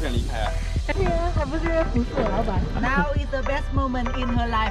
想离开啊？ 对啊，还不是因为服侍我老板。 Now is the best moment in her life.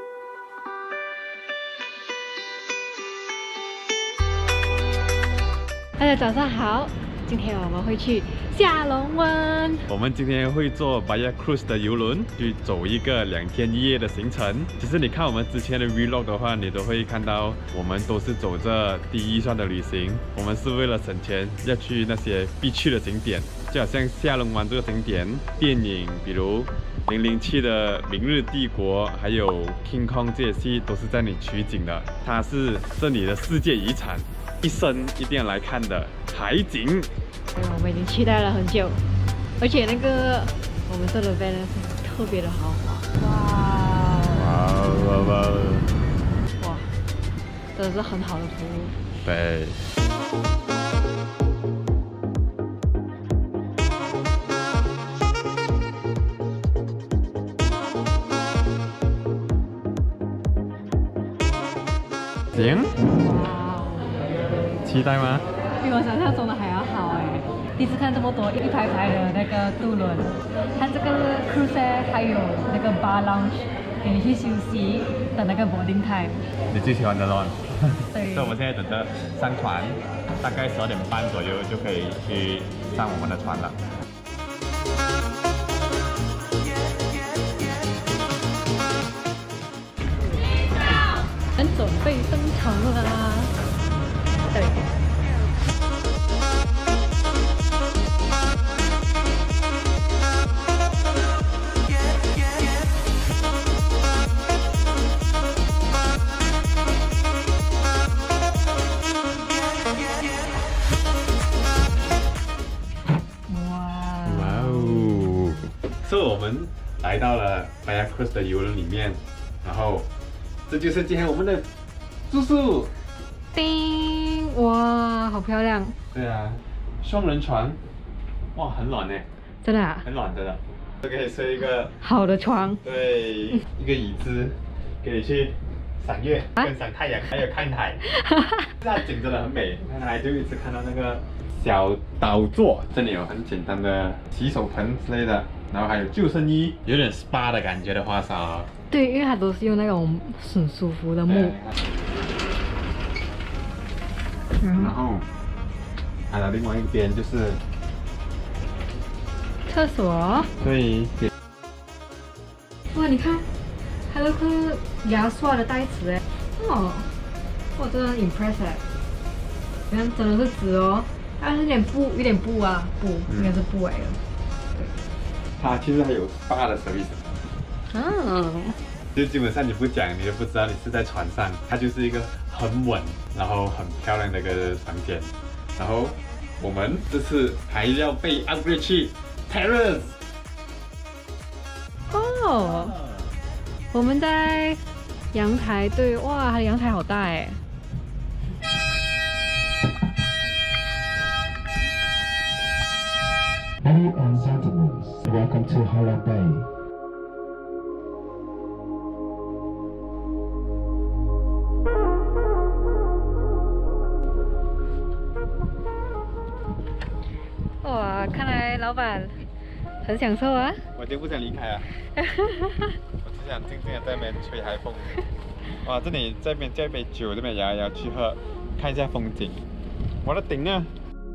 大家早上好，今天我们会去下龙湾。 我们今天会坐 Baya Cruise 的游轮去走一个2天1夜的行程。其实你看我们之前的 Vlog 的话，你都会看到我们都是走着低预算的旅行。我们是为了省钱，要去那些必去的景点，就好像下龙湾这个景点，电影比如007的《明日帝国》，还有 King Kong 这些戏都是在那里取景的。它是这里的世界遗产。 一生一定要来看的海景。 对，我们已经期待了很久，而且那个我们这的 van 是特别的豪华。哇，真的是很好的服务。 对。行。 期待吗？ 比我想象中的还要好哎！第一次看这么多一排排的那个渡轮，看这个 cruise 还有那个 bar lounge， 给你去休息的那个 boarding time。 你最喜欢的咯？ 对。 所以我们现在等着上船，大概12点半左右就可以去上我们的船了。 很准备登场了啦！ 对。 哇哦！所以我们来到了 Baya Cruise 的游轮里面，然后这就是今天我们的住宿。 叮！哇，好漂亮。 对啊，双人床，哇，很暖呢。 真的啊？ 很暖的。这可以睡一个好的床。 对，一个椅子，给你去赏月、跟赏太阳，还有看海。这景真的很美，看海就一直看到那个小岛座，这里有很简单的洗手盆之类的，然后还有救生衣，有点 SPA 的感觉的花洒。 对，因为它都是用那种很舒服的木。 然后，它的另外一边就是厕所。 对。 哇，你看，还有个牙刷的袋子哎。哦，哇，真的很 impressive。你看，真的是纸哦，它是有点布啊，应该是布来的。对。 它其实还有SPA的 service。 嗯。 就基本上你不讲，你就不知道你是在船上。它就是一个很稳，然后很漂亮的一个房间。然后我们这次还要被 upgrade 去 terrace。 哦，我们在阳台，对，哇，它的阳台好大哎。 Ladies and gentlemen, welcome to Halong Bay. 哇，看来老板很享受啊！ 我就不想离开啊！我只想静静的在那边吹海风。哇，这里这边叫一杯酒，这边摇一摇去喝，看一下风景。我的顶啊！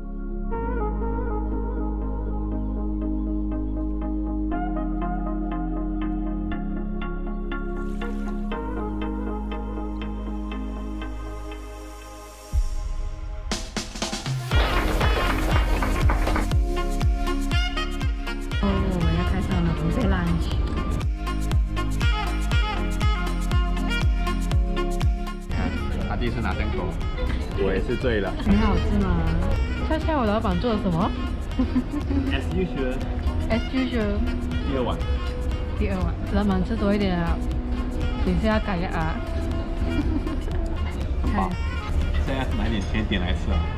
他第一次拿正口，我也是醉了。 很好吃吗？猜猜我老板做了什么 ？As usual。 As usual。 第二碗。 第二碗，老板吃多一点啊，等一下要改啊。 好，现在买点甜点来吃啊。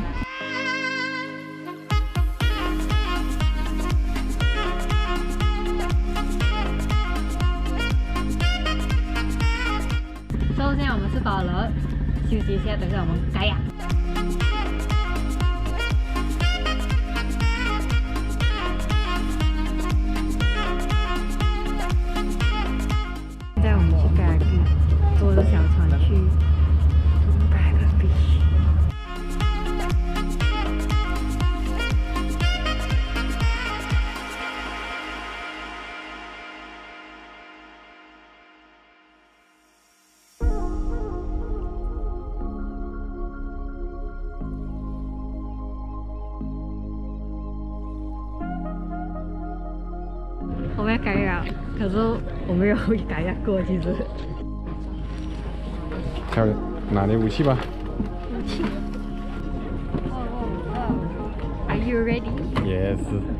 现在我们吃饱了，休息一下，等下我们改呀。 我们要改了，可是我没有改压过，其实。 挑拿点武器吧。 武器。Are you ready? Yes.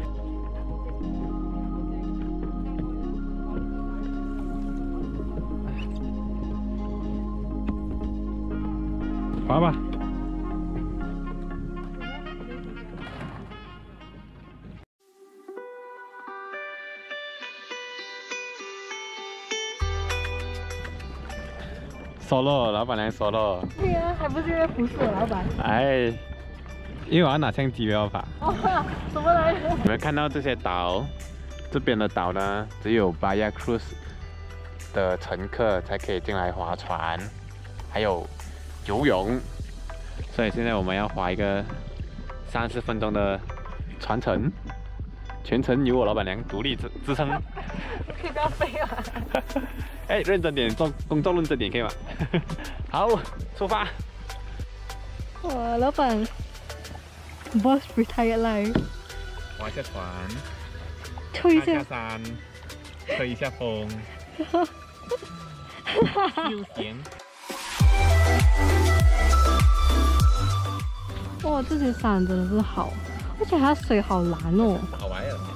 滑吧。solo， 老板娘 solo。 对啊，还不是因为不是我老板。 哎，因为我要拿相机要吧。 哦，怎么来？ 你们看到这些岛，这边的岛呢，只有 Bahia Cruise 的乘客才可以进来划船，还有游泳。所以现在我们要划一个30分钟的船程，全程由我老板娘独立支撑。 可以不要飞啊！ 哎，认真点，工作认真点，可以吗？好，出发。 哇，老板 ，Boss retired life。 划一下船， 吹一下下山，吹一下风，悠闲。 哇，这些伞真的是好，而且它水好蓝哦。 好玩呀！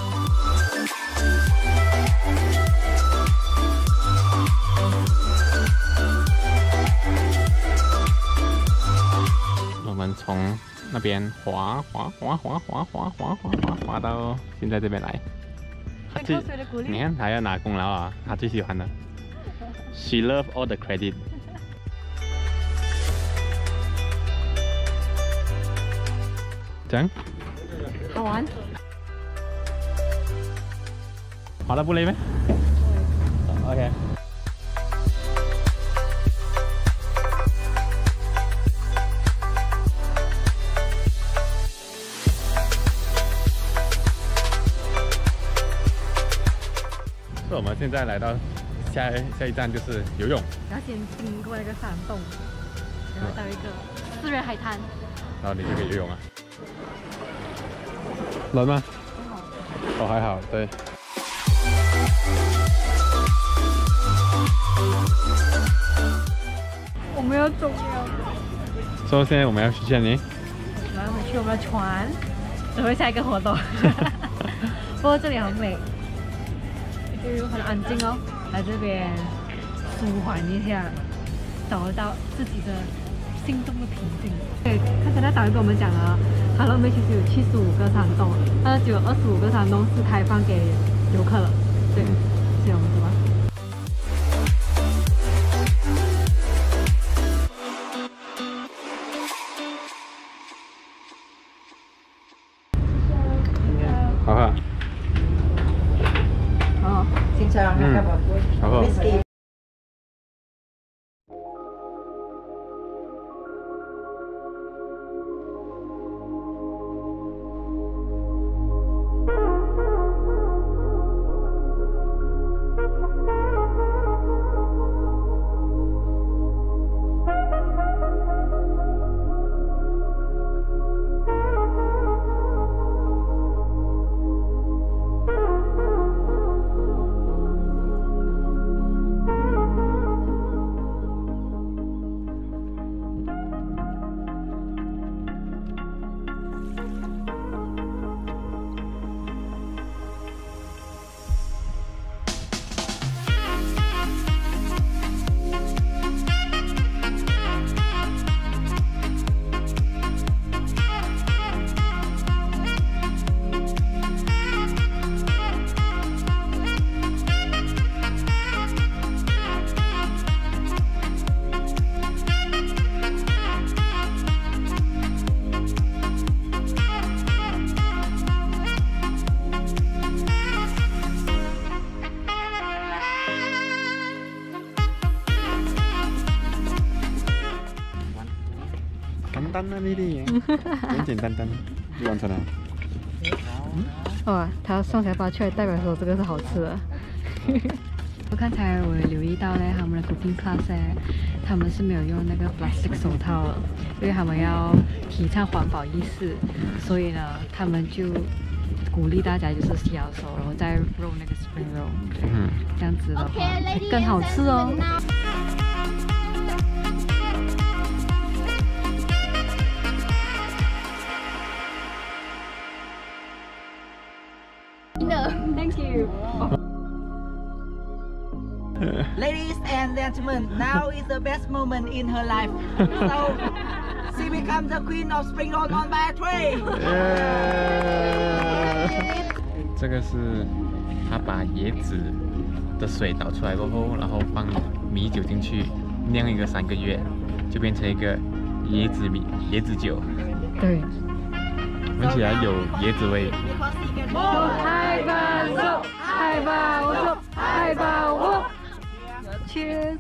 我们从那边滑到现在这边来。你看他要拿功劳啊，他最喜欢的。She love all the credit。这样？ 好玩。 滑得不累咩？OK。我们现在来到下一站就是游泳， 要先经过那个山洞，然后到一个私人海滩， 然后你就可以游泳了。冷吗？哦，还好，对。 我们要走了。 所以现在我们要去哪里？ 然后回去我们的船，准备下一个活动。不过这里很美。就很安静哦，来这边舒缓一下，找得到自己的心中的平静。对，刚才那导游跟我们讲了，Halong Bay其实有75个山洞，但是只有25个山洞是开放给游客的。对，所以我们走吧。 好喝。 Xin chào, hẹn gặp ở Whisky. 单啊，你的，简简单单就完成了。 哇，他送小巴出来，代表说这个是好吃的。刚才我有留意到呢，他们的 cooking class 呢，他们是没有用那个 plastic 手套的，因为他们要提倡环保意识，所以呢，他们就鼓励大家就是洗好手，然后再肉那个 spring roll， 这样子的话会更好吃哦。Thank you. Ladies and gentlemen, now is the best moment in her life. So she becomes the queen of spring roll on by a tray. 这个是他把椰子的水倒出来过后，然后放米酒进去酿一个3个月，就变成一个椰子酒。 对， 闻起来有椰子味。 嗨吧我，嗨吧我，嗨吧我。Cheers。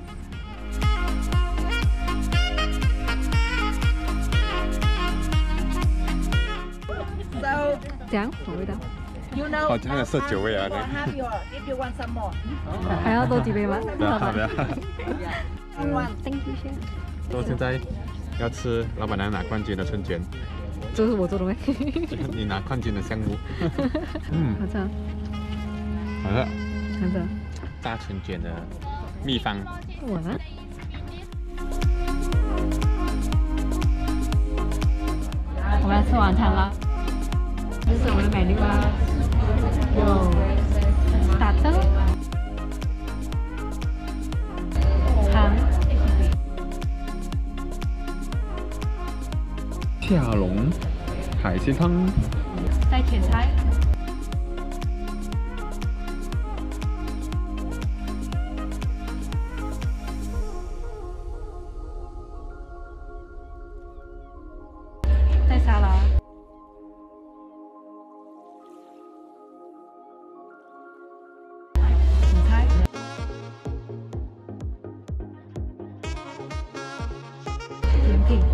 So 这样什么味道？ you know. 好像有色酒味啊。 Have your if you want some more. 还要多几杯吗？ 不要不要。 Thank you， 先。 我现在要吃老板娘拿冠军的春卷， 这是我做的吗？ 你拿冠军的项目。 好吃。 好的。 好吃。 炸春卷的秘方。 我呢？我们要吃晚餐了。这是我们的美女吧？有starter，汤， 跳龙海鲜汤， 再甜菜。再沙拉。芹菜。甜品。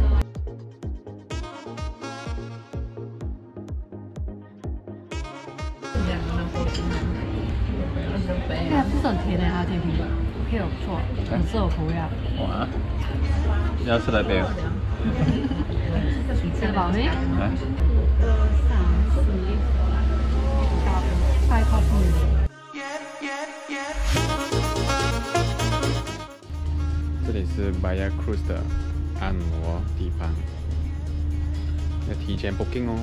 哎，不是很甜的，它的甜品，OK，不错，很适合口味啊。 哇！要吃来杯。 你吃得饱没？ 来。 5 coffee。 这里是 Maya Cruise 的按摩地方，要提前 booking 哦。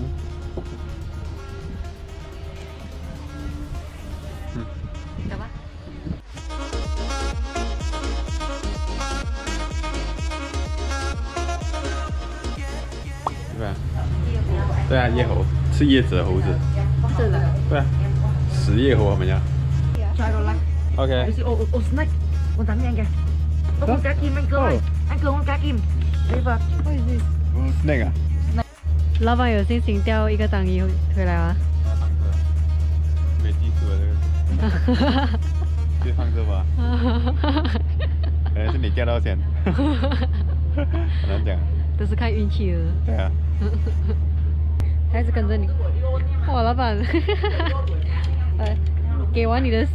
走吧。 对吧？对啊，叶猴，吃叶子的猴子。 是的。 对啊，食叶猴我們有。 Try rồi lắm. OK。 Ồ snack. Con tắm nhanh kìa. Có con cá kim anh Cương ơi. Anh Cương con cá kim. Đây vợ. Snake 啊？ 老板有心情钓一个章鱼回来吗？ 没记住了这个。就放这吧。可能是你钓到先。很难讲。 都是看运气的。 对啊。 他一直跟着你。哇，老板，给完你的。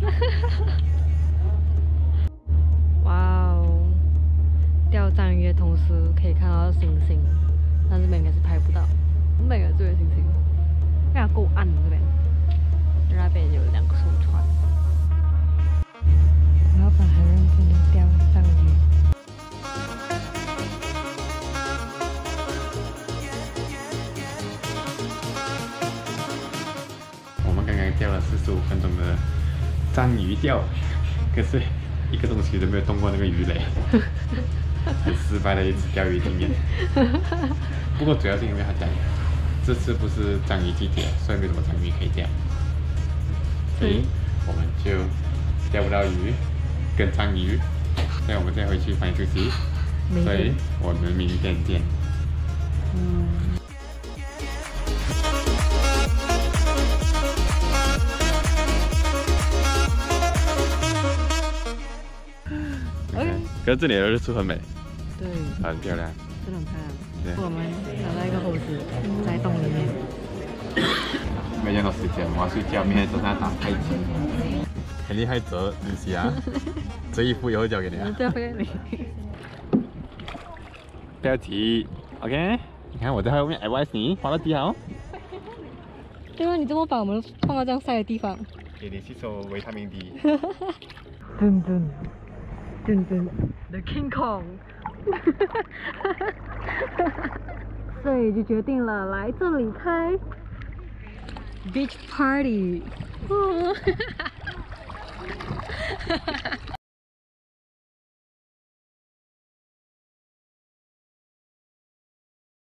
哇哦！钓章鱼的同时可以看到星星，但是这边应该是拍不到。我们应该这边星星，非常够暗这边。那边有2个艘船。老板很认真的钓章鱼。 刚刚钓了45分钟的章鱼钓，可是1个东西都没有动过那个鱼雷，很失败的一次钓鱼经验。不过主要是因为他讲这次不是章鱼季节，所以没什么章鱼可以钓，所以我们就钓不到鱼跟章鱼，所以我们再回去房间休息。所以我们明天见。可是这里的日出很美， 对， 很漂亮， 真的很漂亮。 对， 我们找到一个猴子在洞里面。 没见到时间，我要睡觉，明天早上打太极。很厉害，折日期啊，折衣服以后交给你啊。 交给你。 不要急 ，OK？ 你看我在后面 advise 你，滑到底好。 对啊，你这么把我们放到这样晒的地方？ 给你吸收维他命 D。 噔噔噔噔 ，The King Kong。所以就决定了来这里开 beach party。